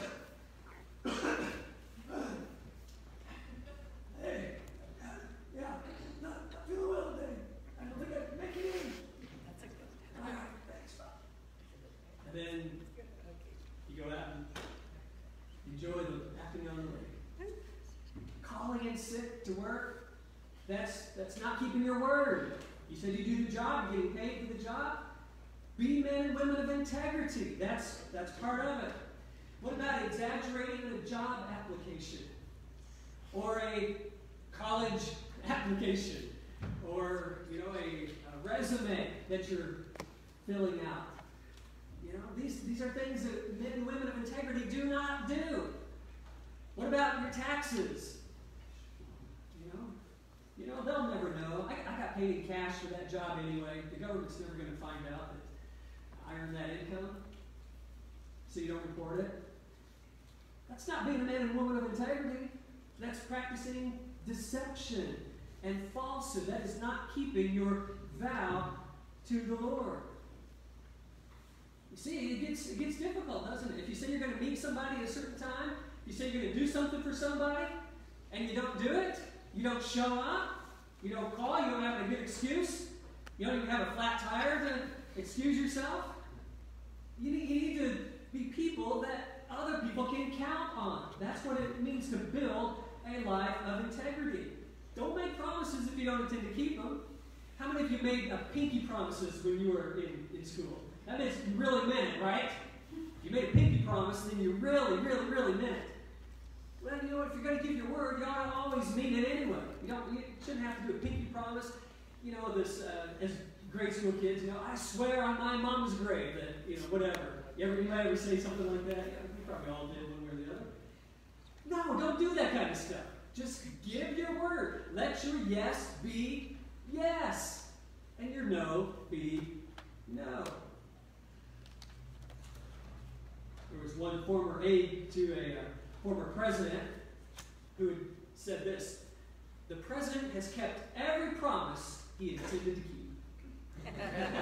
Hey, yeah, not, not feeling well today. I don't think I can make it in. That's a good All right, thanks. And then you go out and enjoy the afternoon on the lake. Calling in sick to work, that's, that's not keeping your word. You said you do the job, you're getting paid for the job. Be men and women of integrity. That's, that's part of it. What about exaggerating a job application? Or a college application? Or, you know, a, a resume that you're filling out? You know, these, these are things that men and women of integrity do not do. What about your taxes? You know, you know they'll never know. I, I got paid in cash for that job anyway. The government's never going to find out that I earned that income, so you don't report it. That's not being a man and woman of integrity. That's practicing deception and falsehood. That is not keeping your vow to the Lord. You see, it gets, it gets difficult, doesn't it? If you say you're going to meet somebody at a certain time, you say you're going to do something for somebody, and you don't do it, you don't show up, you don't call, you don't have a good excuse, you don't even have a flat tire to excuse yourself. You need, you need to be people that other people can count on. That's what it means to build a life of integrity. Don't make promises if you don't intend to keep them. How many of you made a pinky promises when you were in, in school? That means you really meant it, right? If you made a pinky promise, then you really, really, really meant it. Well, you know what? If you're going to give your word, you ought to always mean it anyway. You don't. You shouldn't have to do a pinky promise. You know, this uh, as grade school kids. You know, I swear on my mom's grave that, you know, whatever. You ever, you might ever say something like that? Yeah, we probably all did one way or the other. No, don't do that kind of stuff. Just give your word. Let your yes be yes, and your no be no. There was one former aide to a uh, former president who had said this: the president has kept every promise he intended to keep.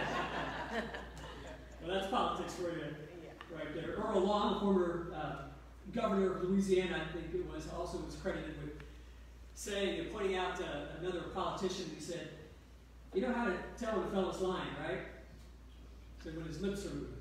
Well, that's politics for you right there. Earl Long, the former uh, governor of Louisiana, I think it was, also was credited with saying and pointing out uh, another politician. He said, you know how to tell when a fellow's lying, right? So when his lips are moving.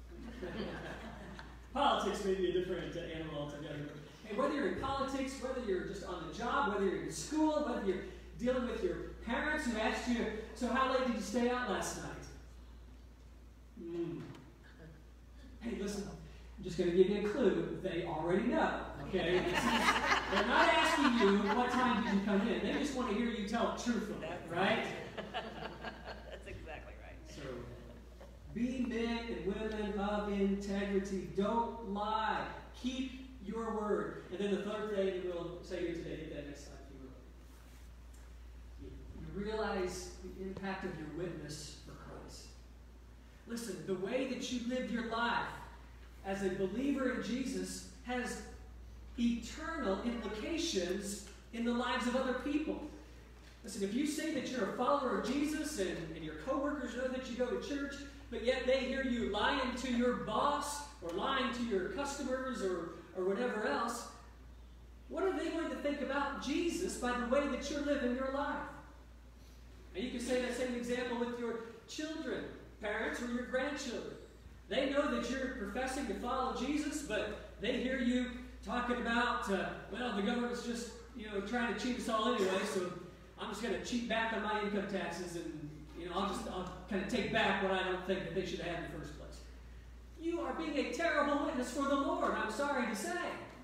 Politics may be a different uh, animal altogether. And whether you're in politics, whether you're just on the job, whether you're in school, whether you're dealing with your parents who asked you, so how late did you stay out last night? Mm. Hey, listen, I'm just going to give you a clue. They already know. Okay? This is, they're not asking you what time did you come in. They just want to hear you tell it truthfully, right? That's exactly right. So, be men and women of integrity. Don't lie. Keep your word. And then the third thing that we'll say here today, get that next slide if you will. You realize the impact of your witness for Christ. Listen, the way that you live your life as a believer in Jesus has eternal implications in the lives of other people. Listen, if you say that you're a follower of Jesus and, and your coworkers know that you go to church, but yet they hear you lying to your boss or lying to your customers or, or whatever else, what are they going to think about Jesus by the way that you're living your life? And you can say that same example with your children, parents, or your grandchildren. They know that you're professing to follow Jesus, but they hear you talking about, uh, well, the government's just, you know, trying to cheat us all anyway, so I'm just going to cheat back on my income taxes and, you know, I'll just I'll kind of take back what I don't think that they should have in the first place. You are being a terrible witness for the Lord, I'm sorry to say.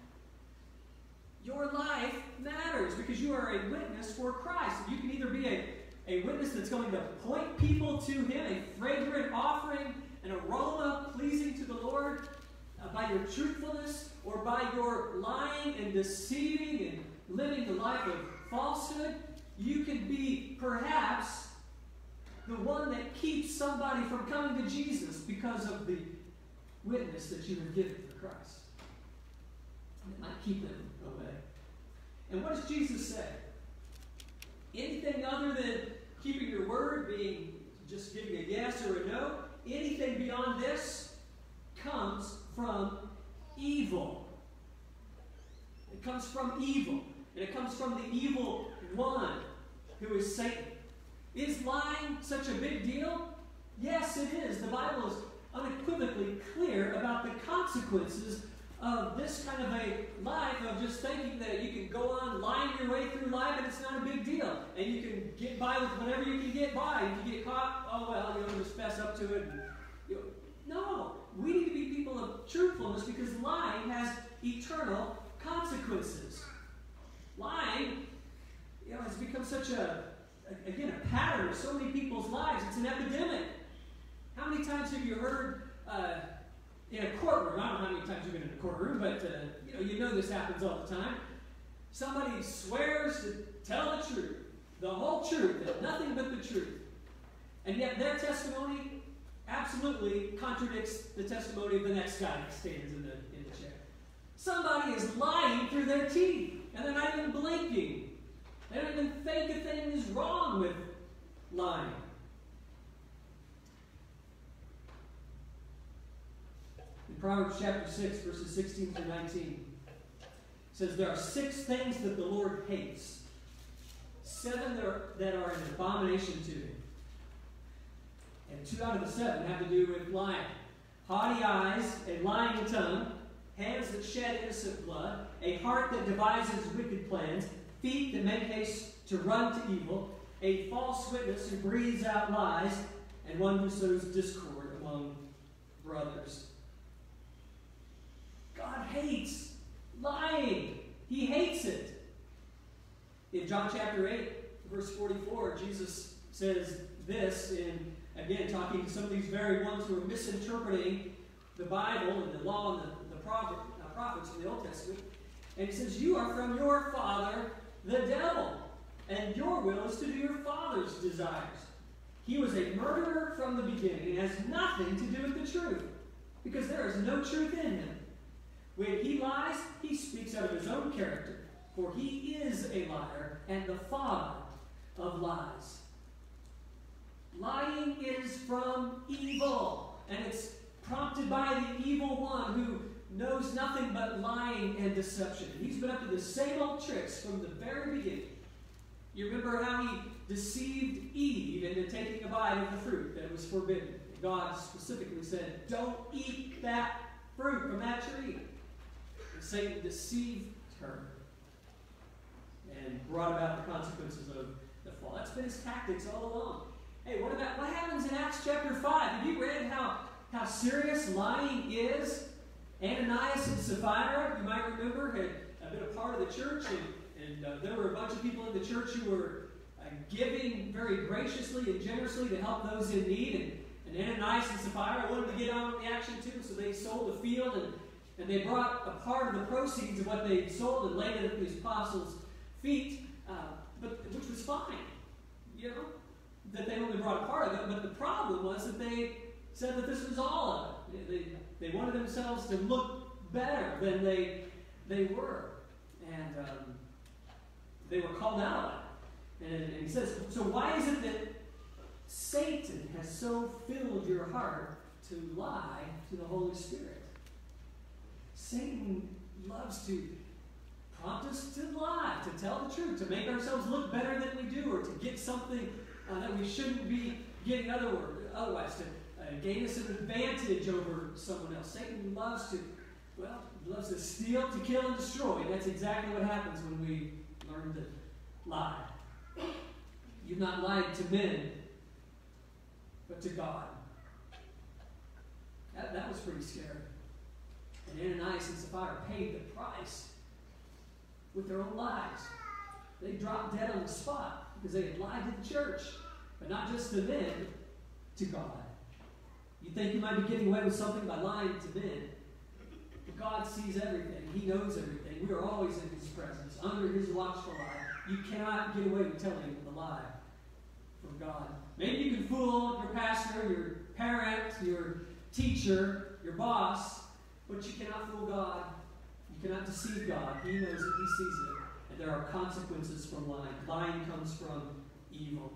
Your life matters because you are a witness for Christ. You can either be a, a witness that's going to point people to Him, a fragrant offering, an aroma pleasing to the Lord uh, by your truthfulness, or by your lying and deceiving and living the life of falsehood. You can be perhaps the one that keeps somebody from coming to Jesus because of the witness that you have given for Christ. And it might keep them away. And what does Jesus say? Anything other than keeping your word, being just giving a yes or a no, anything beyond this comes from evil. It comes from evil. And it comes from the evil one, who is Satan. Is lying such a big deal? Yes, it is. The Bible is unequivocally clear about the consequences of this kind of a life of just thinking that you can go on lying your way through life and it's not a big deal. And you can get by with whatever you can get by. If you get caught, oh well, you know, just fess up to it. And, you know, no, we need to be people of truthfulness because lying has eternal consequences. Lying, you know, has become such a, again, a pattern of so many people's lives. It's an epidemic. How many times have you heard uh, in a courtroom, I don't know how many times you've been in a courtroom, but uh, you know, you know this happens all the time. Somebody swears to tell the truth, the whole truth, and nothing but the truth. And yet their testimony absolutely contradicts the testimony of the next guy that stands in the, in the chair. Somebody is lying through their teeth, and they're not even blinking. They don't even think a thing is wrong with lying. In Proverbs chapter six, verses sixteen through nineteen, it says, there are six things that the Lord hates, seven that are, that are an abomination to Him. And two out of the seven have to do with lying. Haughty eyes, a lying tongue, hands that shed innocent blood, a heart that devises wicked plans, feet that make haste to run to evil, a false witness who breathes out lies, and one who sows discord among brothers. God hates lying. He hates it. In John chapter eight, verse forty-four, Jesus says this in, again, talking to some of these very ones who are misinterpreting the Bible and the law and the, the prophet, uh, prophets in the Old Testament. And He says, you are from your father, the devil, and your will is to do your father's desires. He was a murderer from the beginning and has nothing to do with the truth, because there is no truth in him. When he lies, he speaks out of his own character, for he is a liar and the father of lies. Lying is from evil, and it's prompted by the evil one who knows nothing but lying and deception. He's been up to the same old tricks from the very beginning. You remember how he deceived Eve into taking a bite of the fruit that was forbidden. God specifically said, don't eat that fruit from that tree. And Satan deceived her and brought about the consequences of the fall. That's been his tactics all along. Hey, what about what happens in Acts chapter five? Have you read how, how serious lying is? Ananias and Sapphira, you might remember, had been a part of the church, and, and uh, there were a bunch of people in the church who were uh, giving very graciously and generously to help those in need. And, and Ananias and Sapphira wanted to get on with the action too, so they sold a field, and, and they brought a part of the proceeds of what they sold and laid it at the apostles' feet, uh, but which was fine, you know, that they only brought a part of it. But the problem was that they said that this was all of it. They, they wanted themselves to look better than they they were, and um, they were called out on it. And, and he says, so why is it that Satan has so filled your heart to lie to the Holy Spirit? Satan loves to prompt us to lie, to tell the truth, to make ourselves look better than we do, or to get something uh, that we shouldn't be getting other word, otherwise, to uh, gain us an advantage over someone else. Satan loves to, well, he loves to steal, to kill, and destroy. And that's exactly what happens when we learn to lie. You've not lied to men, but to God. That, that was pretty scary. And Ananias and Sapphira paid the price with their own lives. They dropped dead on the spot because they had lied to the church, but not just to men, to God. You think you might be getting away with something by lying to men, but God sees everything. He knows everything. We are always in His presence, under His watchful eye. You cannot get away with telling the lie from God. Maybe you can fool your pastor, your parent, your teacher, your boss, but you cannot fool God. You cannot deceive God. He knows it. He sees it. And there are consequences from lying. Lying comes from evil.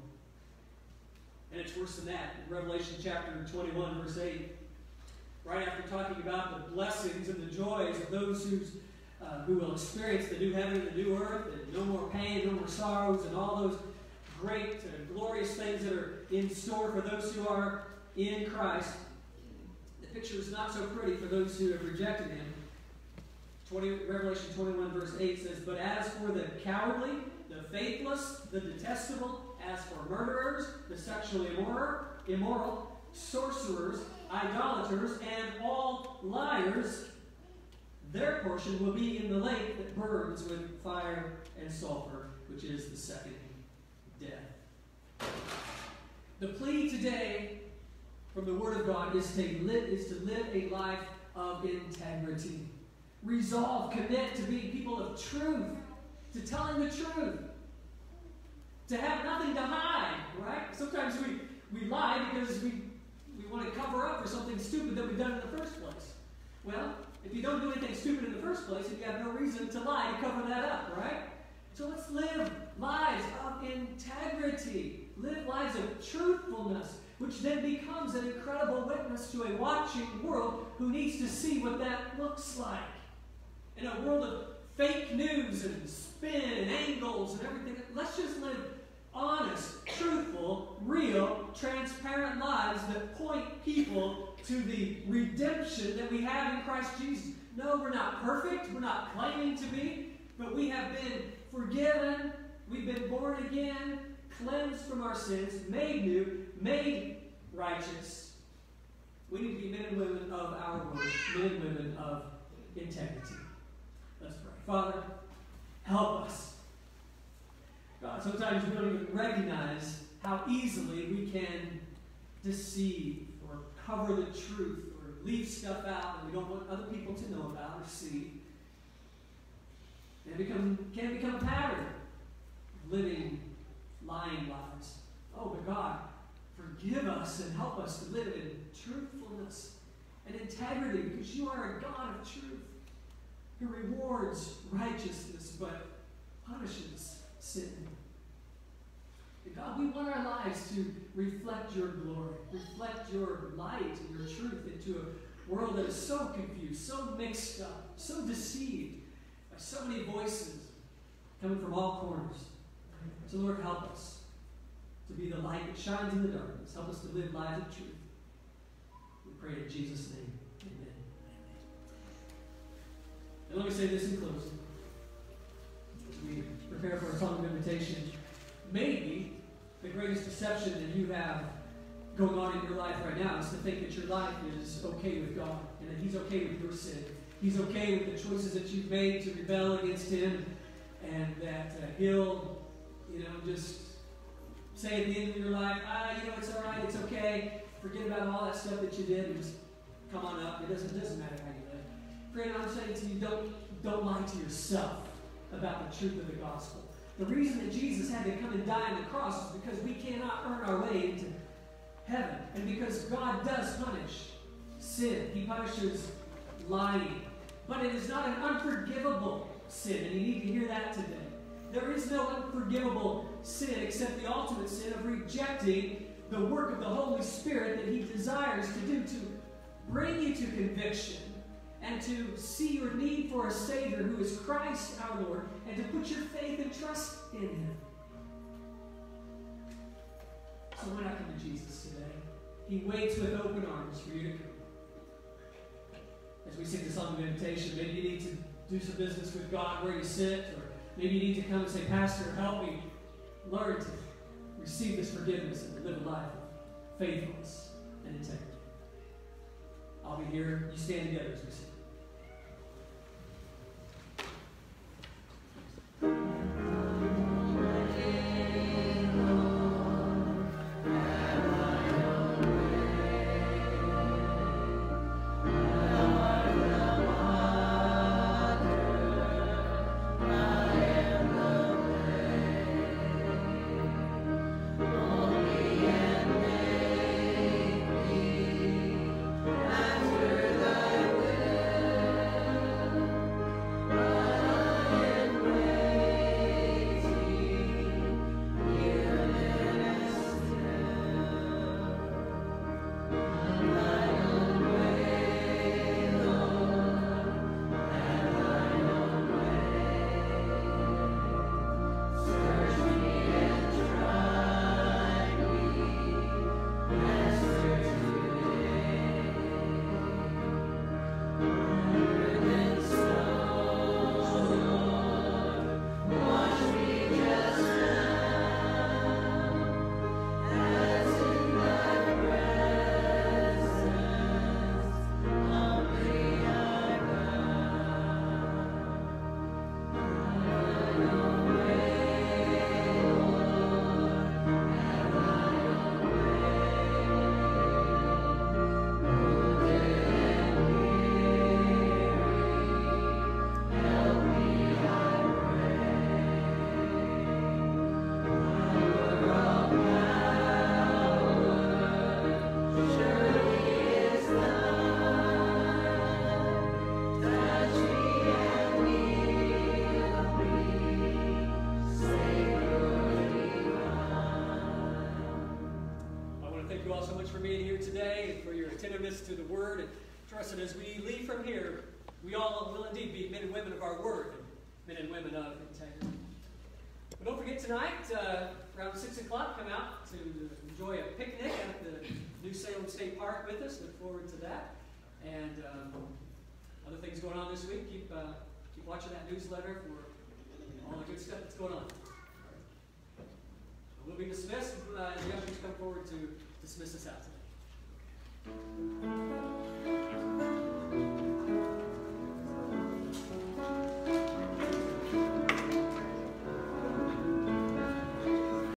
And it's worse than that. In Revelation chapter twenty-one, verse eight, right after talking about the blessings and the joys of those who's, uh, who will experience the new heaven and the new earth, and no more pain, no more sorrows, and all those great, uh, glorious things that are in store for those who are in Christ, the picture is not so pretty for those who have rejected Him. twenty, Revelation twenty-one, verse eight says, but as for the cowardly, the faithless, the detestable, as for murderers, the sexually immoral, immoral, sorcerers, idolaters, and all liars, their portion will be in the lake that burns with fire and sulfur, which is the second death. The plea today from the Word of God is to live, is to live a life of integrity. Resolve, commit to being people of truth, to telling the truth, to have nothing to hide, right? Sometimes we, we lie because we, we want to cover up for something stupid that we've done in the first place. Well, if you don't do anything stupid in the first place, then you have no reason to lie to cover that up, right? So let's live lives of integrity. Live lives of truthfulness, which then becomes an incredible witness to a watching world who needs to see what that looks like. In a world of fake news and spin and angles and everything, let's just live honest, truthful, real, transparent lives that point people to the redemption that we have in Christ Jesus. No, we're not perfect. We're not claiming to be, but we have been forgiven. We've been born again, cleansed from our sins, made new, made righteous. We need to be men and women of our word, men and women of integrity. Let's pray. Father, help us. God, sometimes we don't even recognize how easily we can deceive or cover the truth or leave stuff out that we don't want other people to know about or see. And it become, can become a pattern of living lying lives. Oh, but God, forgive us and help us to live in truthfulness and integrity, because you are a God of truth who rewards righteousness but punishes sin. And God, we want our lives to reflect your glory, reflect your light and your truth into a world that is so confused, so mixed up, so deceived by so many voices coming from all corners. So Lord, help us to be the light that shines in the darkness. Help us to live lives of truth. We pray in Jesus' name. Amen. And let me say this in closing. As we prepare for a song of invitation, maybe the greatest deception that you have going on in your life right now is to think that your life is okay with God and that He's okay with your sin. He's okay with the choices that you've made to rebel against Him, and that uh, He'll, you know, just say at the end of your life, ah, you know, it's all right, it's okay. Forget about all that stuff that you did and just come on up. It doesn't, it doesn't matter how you live. Friend, I'm saying to you, don't, don't lie to yourself about the truth of the gospel. The reason that Jesus had to come and die on the cross is because we cannot earn our way into heaven. And because God does punish sin. He punishes lying. But it is not an unforgivable sin, and you need to hear that today. There is no unforgivable sin except the ultimate sin of rejecting the work of the Holy Spirit that He desires to do to bring you to conviction and to see your need for a Savior who is Christ our Lord, and to put your faith and trust in Him. So why not come to Jesus today? He waits with open arms for you to come. As we sing the song of invitation, maybe you need to do some business with God where you sit, or maybe you need to come and say, Pastor, help me learn to receive this forgiveness and live a life of faithfulness and integrity. I'll be here. You stand together as we sing. To the Word, and trust that as we leave from here, we all will indeed be men and women of our Word, and men and women of integrity. But don't forget tonight, uh, around six o'clock, come out to enjoy a picnic at the New Salem State Park with us. Look forward to that. And um, other things going on this week. Keep uh, keep watching that newsletter for all the good stuff that's going on. So we'll be dismissed. Uh, the ushers come forward to dismiss us out today. Thank you.